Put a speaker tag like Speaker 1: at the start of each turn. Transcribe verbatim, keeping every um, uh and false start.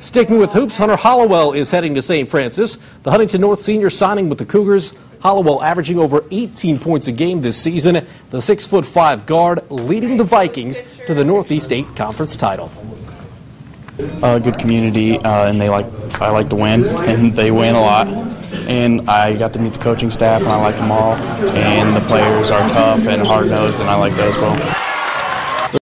Speaker 1: Sticking with hoops, Hunter Hollowell is heading to Saint Francis. The Huntington North senior signing with the Cougars. Hollowell averaging over eighteen points a game this season. The six foot five guard leading the Vikings to the Northeast eight Conference title.
Speaker 2: A good community, uh, and they like I like to win, and they win a lot. And I got to meet the coaching staff, and I like them all. And the players are tough and hard-nosed, and I like that as well.